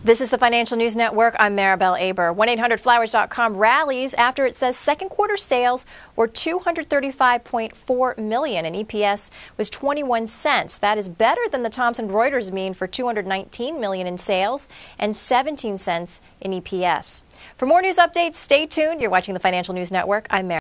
This is the Financial News Network. I'm Maribel Aber. 1-800-Flowers.com rallies after it says second quarter sales were $235.4 million and EPS was 21 cents. That is better than the Thomson Reuters mean for $219 million in sales and 17 cents in EPS. For more news updates, stay tuned. You're watching the Financial News Network. I'm Maribel.